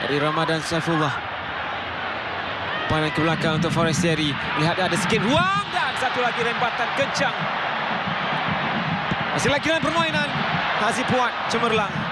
dari Ramadan Saifullah. Panel ke belakang untuk Forestieri. Lihat ada sikit ruang dan satu lagi rembatan kencang. Masih lagi dalam permainan. Hazib Puat cemerlang.